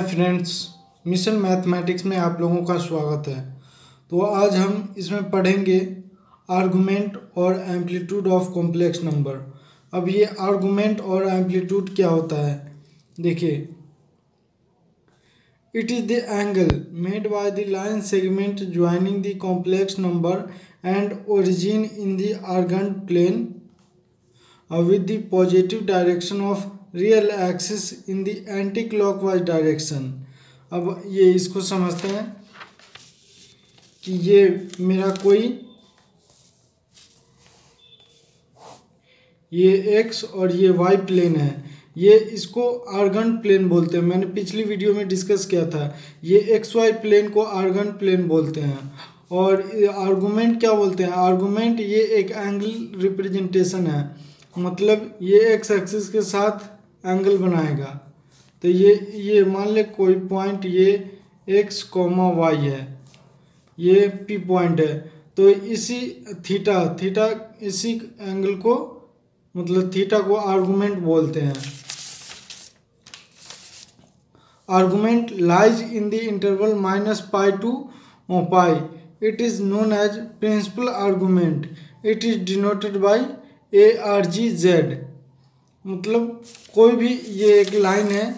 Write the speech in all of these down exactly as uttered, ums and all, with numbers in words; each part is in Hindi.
फ्रेंड्स, मिशन मैथमेटिक्स में आप लोगों का स्वागत है। तो आज हम इसमें पढ़ेंगे आर्गुमेंट और एम्पलीट्यूड ऑफ कॉम्प्लेक्स नंबर। अब ये आर्गुमेंट और एम्पलीट्यूड क्या होता है, देखिए। It is the angle made by the line segment joining the complex number and origin in the Argand plane with the positive direction of real axis in the anti-clockwise direction। अब ये इसको समझते हैं कि ये मेरा कोई ये x और ये y प्लेन है, ये इसको आर्गन प्लेन बोलते हैं। मैंने पिछली वीडियो में डिस्कस किया था, ये एक्स वाई प्लेन को आर्गन प्लेन बोलते हैं। और आर्गुमेंट क्या बोलते हैं? आर्गुमेंट ये एक एंगल रिप्रेजेंटेशन है, मतलब ये एक्स एक्सिस के साथ एंगल बनाएगा। तो ये ये मान ले कोई पॉइंट ये एक्स कॉमा वाई है, ये पी पॉइंट है, तो इसी थीटा थीटा इसी एंगल को मतलब थीटा को आर्गुमेंट बोलते हैं। Argument lies in the interval minus pi to pi. It is known as principal argument. It is denoted by A R G Z. मतलब कोई भी ये एक लाइन है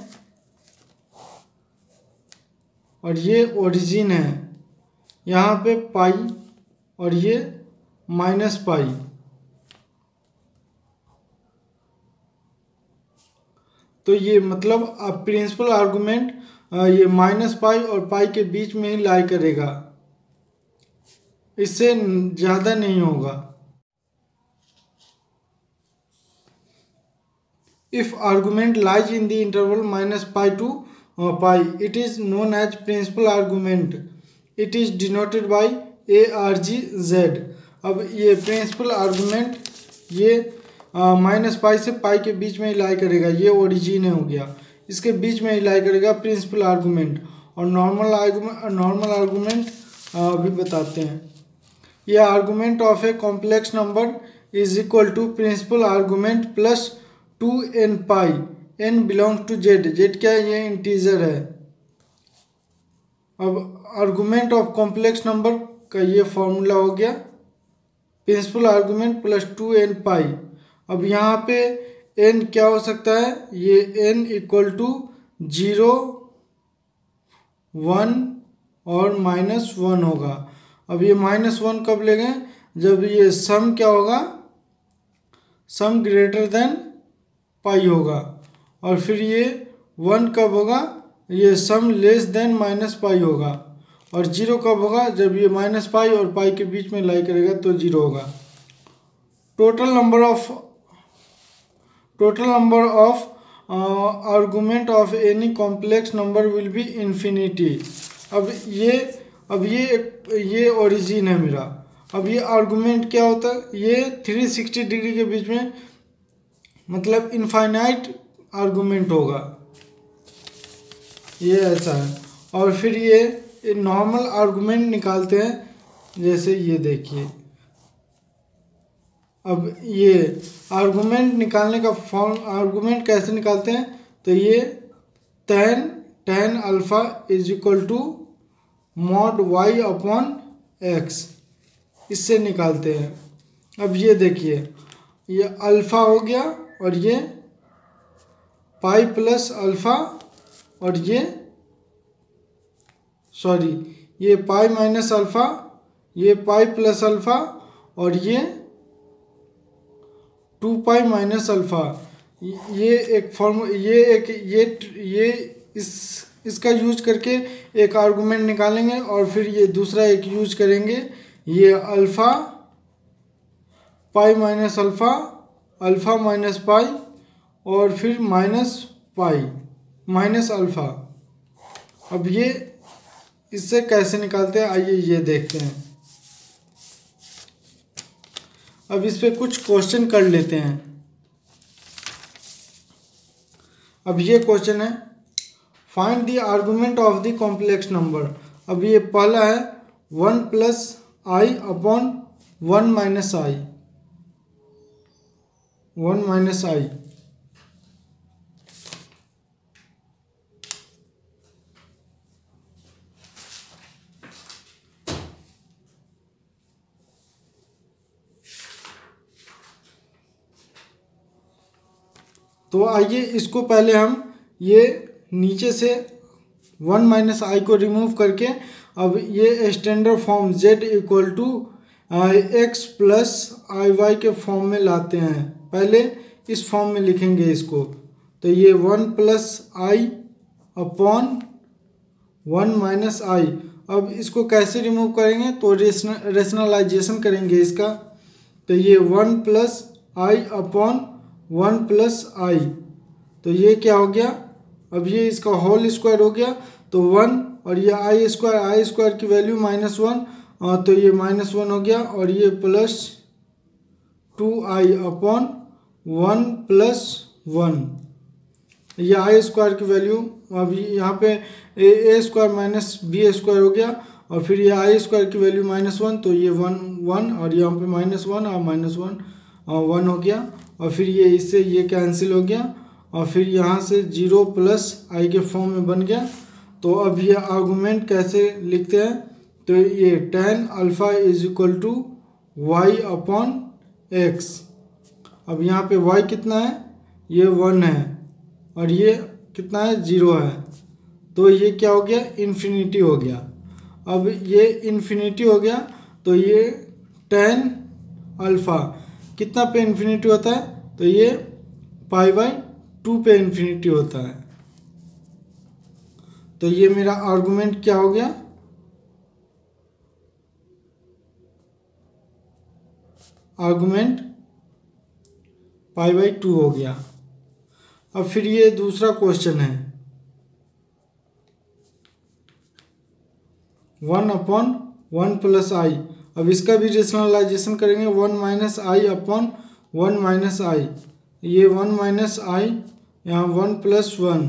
और ये ओरिजिन है, यहाँ पे पाई और ये माइनस पाई। तो ये मतलब अब प्रिंसिपल आर्गुमेंट ये माइनस पाई और पाई के बीच में ही लाई करेगा, इससे ज़्यादा नहीं होगा। If argument lies in the interval minus pi to uh, pi, it is known as principal argument. It is denoted by A R G Z। अब ये प्रिंसिपल आर्गुमेंट ये माइनस uh, पाई से पाई के बीच में ही लाई करेगा, ये ओरिजिन हो गया, इसके बीच में ही लाई करेगा प्रिंसिपल आर्गुमेंट। और नॉर्मल आर्गुमेंट नॉर्मल आर्गुमेंट भी बताते हैं। ये argument of a complex number is equal to principal argument plus two N pi. N belong to Z, Z क्या है? ये इंटीजर है। अब आर्गुमेंट ऑफ कॉम्प्लेक्स नंबर का ये फॉर्मूला हो गया, principal argument plus two N pi. अब यहाँ पे एन क्या हो सकता है? ये N equal to zero one और माइनस वन होगा। अब ये माइनस वन कब लेंगे? जब ये सम क्या होगा? सम ग्रेटर देन पाई होगा। और फिर ये वन कब होगा? ये some less than minus pi होगा। और जीरो कब होगा? जब ये माइनस पाई और पाई के बीच में लाई करेगा तो जीरो होगा। Total number of total number of argument of any complex number will be infinity. अब ये अब ये ये ओरिजिन है मेरा। अब ये आर्गुमेंट क्या होता है? ये थ्री सिक्सटी डिग्री के बीच में मतलब इनफाइनाइट आर्गुमेंट होगा, ये ऐसा है। और फिर ये नॉर्मल आर्गुमेंट निकालते हैं, जैसे ये देखिए। अब ये आर्गुमेंट निकालने का फॉर्म आर्गुमेंट कैसे निकालते हैं? तो ये tan tan alpha is equal to mod Y upon X, इससे निकालते हैं। अब ये देखिए, ये अल्फ़ा हो गया और ये पाई प्लस अल्फ़ा और ये सॉरी ये पाई माइनस अल्फ़ा, ये पाई प्लस अल्फ़ा और ये टू पाई माइनस अल्फ़ा। ये एक फॉर्म ये एक ये ये इस इसका यूज करके एक आर्गुमेंट निकालेंगे और फिर ये दूसरा एक यूज करेंगे, ये alpha pi minus alpha, alpha minus pi और फिर माइनस पाई माइनस अल्फ़ा। अब ये इससे कैसे निकालते हैं, आइए ये देखते हैं। अब इस पे कुछ क्वेश्चन कर लेते हैं। अब ये क्वेश्चन है, find the argument of the complex number. अब ये पहला है one plus I upon one minus I, one minus I. तो आइए इसको पहले हम ये नीचे से वन माइनस आई को रिमूव करके अब ये standard form z equal to X plus I Y के फॉर्म में लाते हैं। पहले इस फॉर्म में लिखेंगे इसको, तो ये one plus I upon one minus I. अब इसको कैसे रिमूव करेंगे, तो रेशनल रेशनलाइजेशन करेंगे इसका, तो ये one plus I upon one plus I, तो ये क्या हो गया, अब ये इसका होल स्क्वायर हो गया, तो वन और ये आई स्क्वायर, आई स्क्वायर की वैल्यू माइनस वन, तो ये माइनस वन हो गया, और ये plus two I upon one plus one, ये आई स्क्वायर की वैल्यू अभी यहाँ पे A A square minus B square हो गया, और फिर ये आई स्क्वायर की वैल्यू माइनस वन, तो ये वन वन और यहाँ पे माइनस वन और माइनस वन वन हो गया, और फिर ये इससे ये कैंसिल हो गया, और फिर यहाँ से जीरो प्लस आई के फॉर्म में बन गया। तो अब ये आर्गूमेंट कैसे लिखते हैं, तो ये tan alpha is equal to Y upon X. अब यहाँ पे वाई कितना है, ये वन है, और ये कितना है, जीरो है, तो ये क्या हो गया, इन्फिनिटी हो गया। अब ये इन्फिनिटी हो गया, तो ये टेन अल्फ़ा कितना पे इन्फिनिटी होता है, तो ये पाई बाई टू पे इन्फिनिटी होता है। तो ये मेरा आर्गुमेंट क्या हो गया, आर्गुमेंट पाई बाई टू हो गया। अब फिर ये दूसरा क्वेश्चन है, one upon one plus I. अब इसका भी रेशनलाइजेशन करेंगे, one minus I upon one minus I, ये वन माइनस आई, यहाँ वन प्लस वन,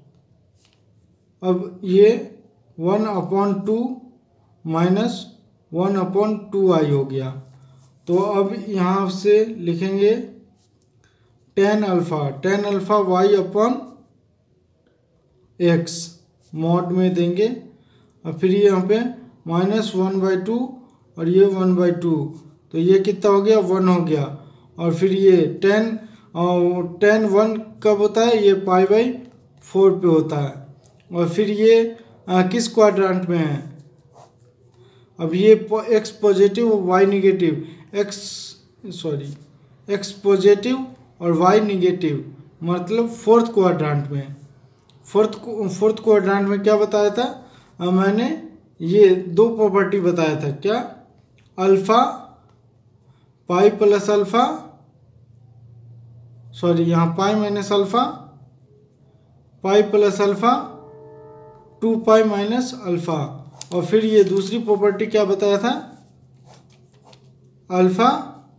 अब ये one upon two minus one upon two I हो गया। तो अब यहाँ से लिखेंगे tan alpha, tan alpha Y upon X mod में देंगे, और फिर ये यहाँ पे माइनस वन बाई टू और ये वन बाई टू, तो ये कितना हो गया, वन हो गया, और फिर ये टेन टेन वन कब होता है, ये पाई बाई फोर पे होता है, और फिर ये आ, किस क्वाड्रेंट में है, अब ये X positive Y negative, X sorry X positive और वाई निगेटिव, मतलब फोर्थ क्वाड्रेंट में। फोर्थ फोर्थ क्वाड्रेंट में क्या बताया था, आ, मैंने ये दो प्रॉपर्टी बताया था, क्या, alpha pi plus alpha, sorry यहाँ pi minus alpha, pi plus alpha, two pi minus alpha, और फिर ये दूसरी प्रॉपर्टी क्या बताया था, अल्फ़ा,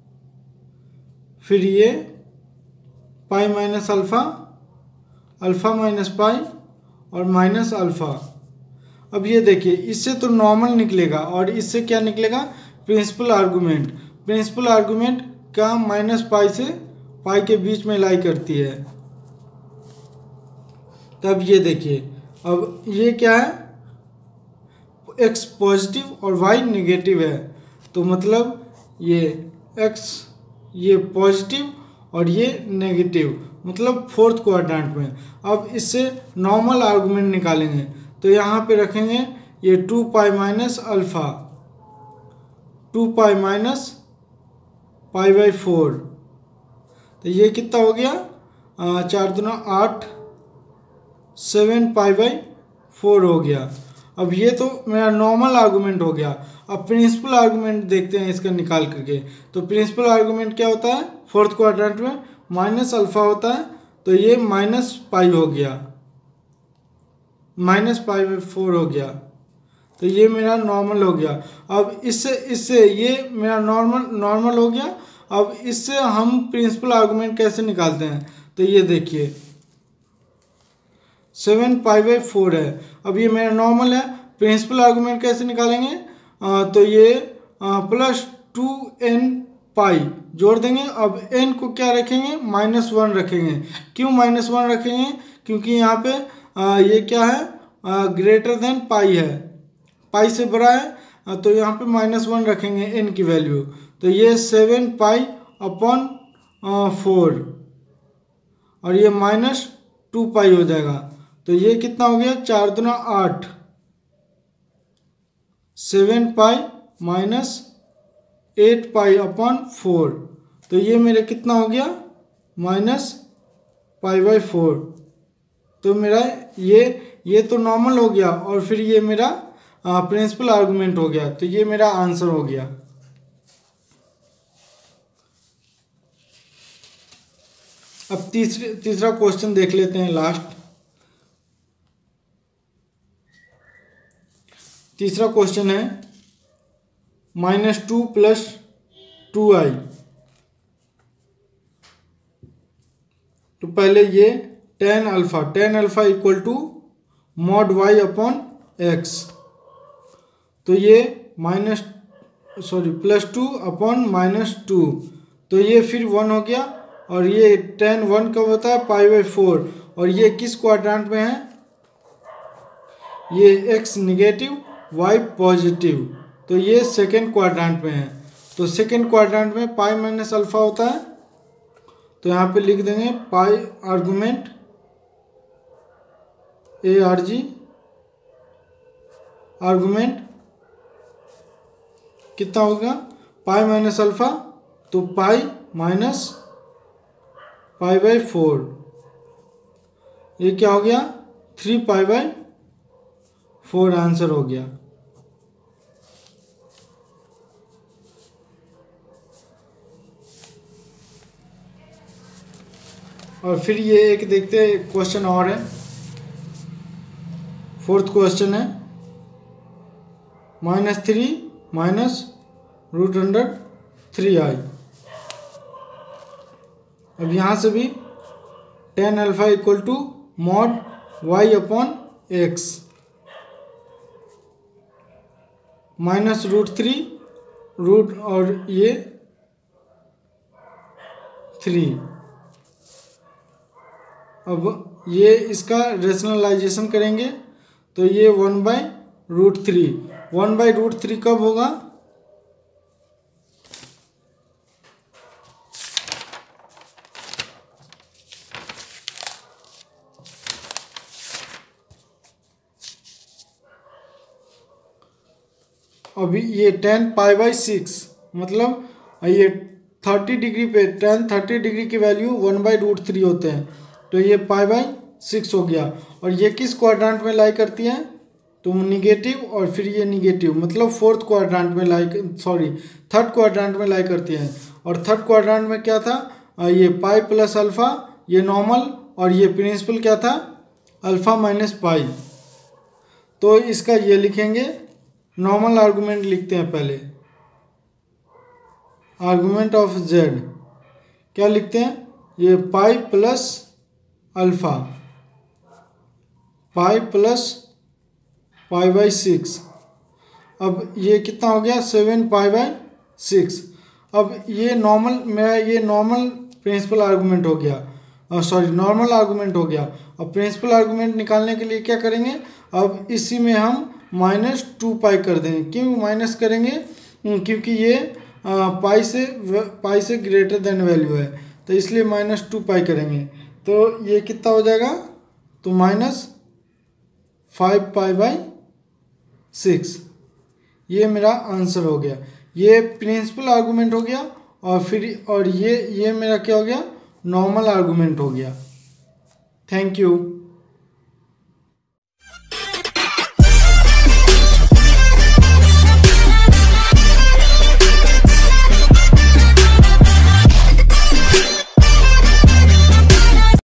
फिर ये pi minus alpha, alpha minus pi और माइनस अल्फ़ा। अब ये देखिए, इससे तो नॉर्मल निकलेगा और इससे क्या निकलेगा, प्रिंसिपल आर्गूमेंट। प्रिंसिपल आर्गूमेंट का माइनस पाई से पाई के बीच में लाई करती है। तब ये देखिए, अब ये क्या है, एक्स पॉजिटिव और वाई नेगेटिव है, तो मतलब ये एक्स ये पॉजिटिव और ये नेगेटिव, मतलब फोर्थ क्वाड्रेंट में। अब इससे नॉर्मल आर्गूमेंट निकालेंगे, तो यहाँ पे रखेंगे ये two pi minus alpha, two pi minus pi by four, तो ये कितना हो गया, आ, चार दुना आठ, सेवन पाई बाई फोर हो गया। अब ये तो मेरा नॉर्मल आर्गूमेंट हो गया। अब प्रिंसिपल आर्गूमेंट देखते हैं इसका निकाल करके। तो प्रिंसिपल आर्गूमेंट क्या होता है, फोर्थ क्वाड्रेंट में माइनस अल्फ़ा होता है, तो ये माइनस पाई हो गया, माइनस पाई बाई फोर हो गया, तो ये मेरा नॉर्मल हो गया। अब इससे इससे ये मेरा नॉर्मल नॉर्मल हो गया। अब इससे हम प्रिंसिपल आर्गूमेंट कैसे निकालते हैं, तो ये देखिए सेवन पाई बाई फोर है, अब ये मेरा नॉर्मल है। प्रिंसिपल आर्गूमेंट कैसे निकालेंगे, आ, तो ये प्लस टू एन पाई जोड़ देंगे। अब एन को क्या रखेंगे, माइनस वन रखेंगे। क्यों माइनस वन रखेंगे, क्योंकि यहाँ पे आ, ये क्या है, ग्रेटर देन पाई है, पाई से बड़ा है, आ, तो यहाँ पे माइनस वन रखेंगे एन की वैल्यू। तो ये सेवन पाई अपॉन फोर, और ये माइनस टू पाई हो जाएगा। तो ये कितना हो गया, चार दुना आठ, seven pi minus eight pi upon four. तो ये मेरे कितना हो गया, माइनस पाई बाई फोर। तो मेरा ये ये तो नॉर्मल हो गया और फिर ये मेरा प्रिंसिपल आर्गुमेंट हो गया। तो ये मेरा आंसर हो गया। अब तीसरे तीसरा क्वेश्चन देख लेते हैं लास्ट। तीसरा क्वेश्चन है minus two plus two i. तो पहले ये tan alpha tan alpha equal to mod Y upon x. तो ये minus sorry plus two upon minus two. तो ये फिर वन हो गया और ये टेन वन कब होता है, पाई बाई फोर। और ये किस क्वाड्रेंट में है, ये एक्स निगेटिव वाई पॉजिटिव। तो ये सेकेंड क्वाड्रेंट में है। तो सेकेंड क्वाड्रेंट में पाई माइनस अल्फा होता है। तो यहाँ पे लिख देंगे pi argument A R G argument कितना होगा, पाई माइनस अल्फा। तो pi minus pi by four, ये क्या हो गया, three pi by four answer हो गया। और फिर ये एक देखते हैं क्वेश्चन और है, फोर्थ क्वेश्चन है minus three minus root under three i. अब यहाँ से भी tan alpha equal to mod Y upon x minus root three root और ये थ्री। अब ये इसका रेशनलाइजेशन करेंगे तो ये one by root three one by root three कब होगा, अभी ये टेन पाई बाई सिक्स, मतलब ये थर्टी डिग्री पे टेन थर्टी डिग्री की value one by root three होते हैं। तो ये पाई बाई सिक्स हो गया। और ये किस क्वाड्रेंट में लाई करती है, तो निगेटिव और फिर ये निगेटिव, मतलब फोर्थ क्वाड्रेंट में लाई सॉरी थर्ड क्वाड्रेंट में लाई करती है। और थर्ड क्वाड्रेंट में क्या था, ये पाई प्लस अल्फ़ा, ये नॉर्मल, और ये प्रिंसिपल क्या था, अल्फ़ा माइनस पाई। तो इसका ये लिखेंगे, नॉर्मल आर्गुमेंट लिखते हैं पहले, आर्गुमेंट ऑफ जेड क्या लिखते हैं, ये pi plus alpha, pi plus pi by six. अब ये कितना हो गया, सेवन पाई बाई सिक्स। अब ये नॉर्मल मेरा ये नॉर्मल प्रिंसिपल आर्गुमेंट हो गया, सॉरी नॉर्मल आर्गुमेंट हो गया। अब प्रिंसिपल आर्गुमेंट निकालने के लिए क्या करेंगे, अब इसी में हम माइनस टू पाई कर देंगे। क्यों माइनस करेंगे, क्योंकि ये पाई से पाई से ग्रेटर देन वैल्यू है, तो इसलिए माइनस टू पाई करेंगे। तो ये कितना हो जाएगा, तो minus five pi by six. ये मेरा आंसर हो गया। ये प्रिंसिपल आर्गुमेंट हो गया और फिर और ये ये मेरा क्या हो गया, नॉर्मल आर्गुमेंट हो गया। Thank you.